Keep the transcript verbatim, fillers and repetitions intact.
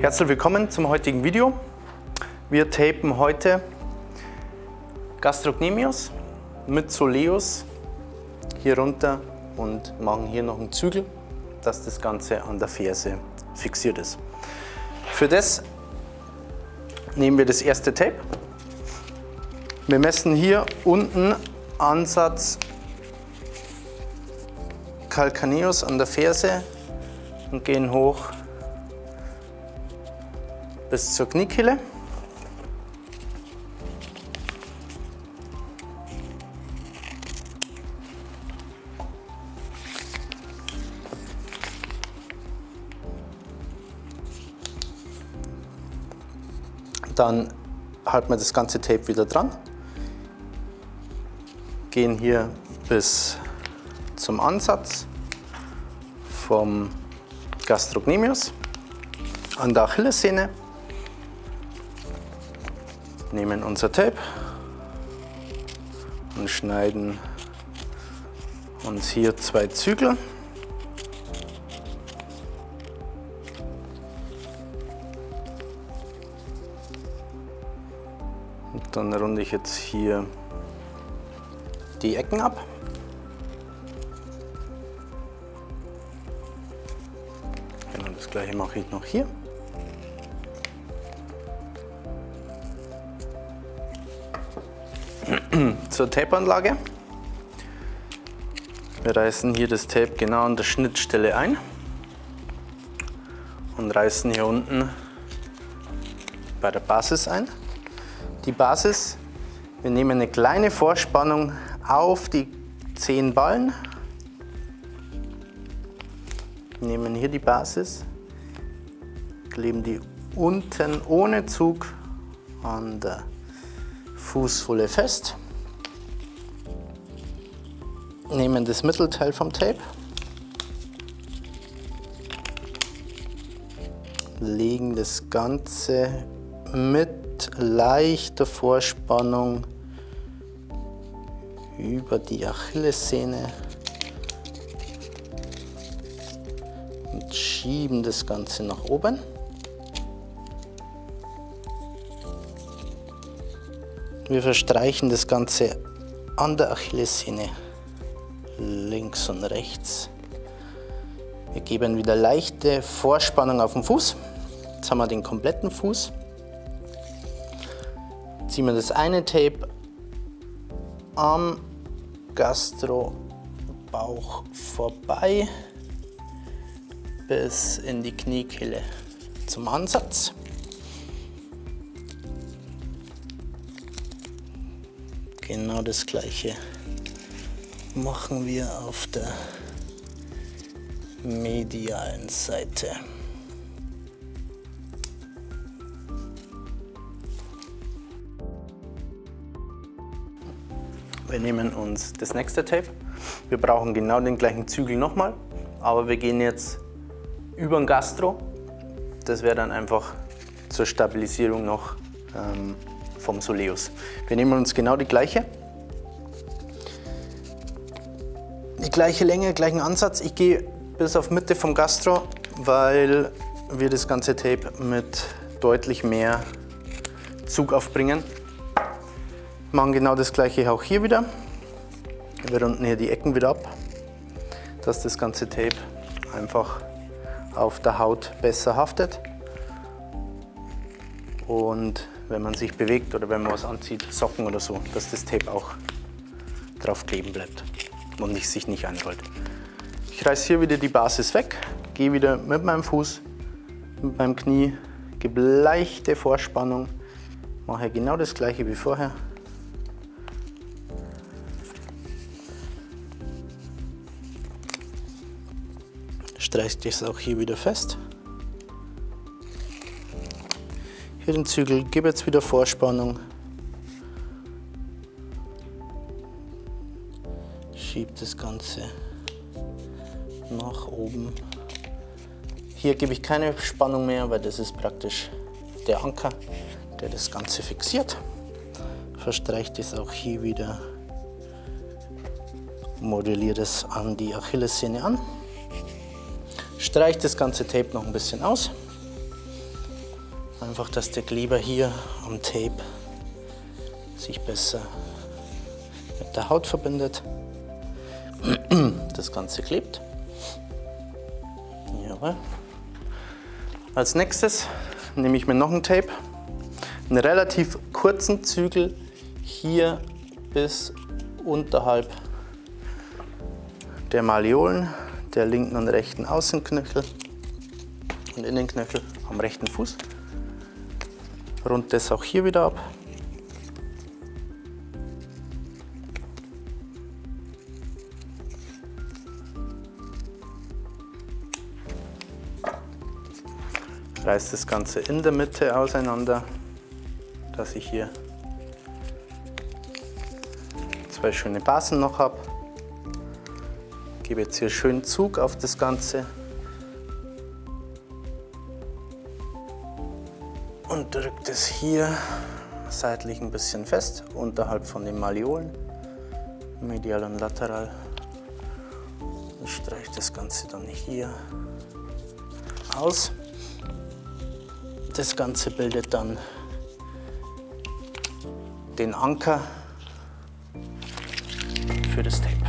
Herzlich willkommen zum heutigen Video. Wir tapen heute Gastrocnemius mit Soleus hier runter und machen hier noch einen Zügel, dass das Ganze an der Ferse fixiert ist. Für das nehmen wir das erste Tape. Wir messen hier unten Ansatz Calcaneus an der Ferse und gehen hoch bis zur Kniekehle. Dann halten wir das ganze Tape wieder dran, gehen hier bis zum Ansatz vom Gastrocnemius an der Achillessehne, nehmen unser Tape und schneiden uns hier zwei Zügel. Und dann runde ich jetzt hier die Ecken ab. Genau das gleiche mache ich noch hier. Zur Tapeanlage. Wir reißen hier das Tape genau an der Schnittstelle ein und reißen hier unten bei der Basis ein. Die Basis, wir nehmen eine kleine Vorspannung auf die zehn Ballen, nehmen hier die Basis, kleben die unten ohne Zug an der Fußsohle fest, nehmen das Mittelteil vom Tape, legen das Ganze mit leichter Vorspannung über die Achillessehne und schieben das Ganze nach oben. Wir verstreichen das Ganze an der Achillessehne links und rechts. Wir geben wieder leichte Vorspannung auf den Fuß. Jetzt haben wir den kompletten Fuß. Ziehen wir das eine Tape am Gastrobauch vorbei bis in die Kniekehle zum Ansatz. Genau das gleiche machen wir auf der medialen Seite. Wir nehmen uns das nächste Tape. Wir brauchen genau den gleichen Zügel nochmal, aber wir gehen jetzt über den Gastro. Das wäre dann einfach zur Stabilisierung noch ähm, vom Soleus. Wir nehmen uns genau die gleiche. Die gleiche Länge, gleichen Ansatz. Ich gehe bis auf Mitte vom Gastro, weil wir das ganze Tape mit deutlich mehr Zug aufbringen. Machen genau das gleiche auch hier wieder. Wir runden hier die Ecken wieder ab, dass das ganze Tape einfach auf der Haut besser haftet. Und wenn man sich bewegt oder wenn man was anzieht, Socken oder so, dass das Tape auch drauf kleben bleibt und nicht, sich nicht einrollt. Ich reiße hier wieder die Basis weg, gehe wieder mit meinem Fuß, mit meinem Knie, gebe leichte Vorspannung, mache genau das gleiche wie vorher. Streiche das auch hier wieder fest. Hier den Zügel, gebe jetzt wieder Vorspannung. Schiebe das Ganze nach oben. Hier gebe ich keine Spannung mehr, weil das ist praktisch der Anker, der das Ganze fixiert. Verstreiche das auch hier wieder, modelliere das an die Achillessehne an. Streiche das ganze Tape noch ein bisschen aus. Einfach, dass der Kleber hier am Tape sich besser mit der Haut verbindet. Das Ganze klebt. Jawohl. Als nächstes nehme ich mir noch ein Tape, einen relativ kurzen Zügel hier bis unterhalb der Malleolen, der linken und rechten Außenknöchel und Innenknöchel am rechten Fuß. Rund das auch hier wieder ab. Reiß das Ganze in der Mitte auseinander, dass ich hier zwei schöne Basen noch habe. Gebe jetzt hier schön Zug auf das Ganze und drücke das hier seitlich ein bisschen fest, unterhalb von den Malleolen, medial und lateral. Ich streiche das Ganze dann hier aus. Das Ganze bildet dann den Anker für das Tape.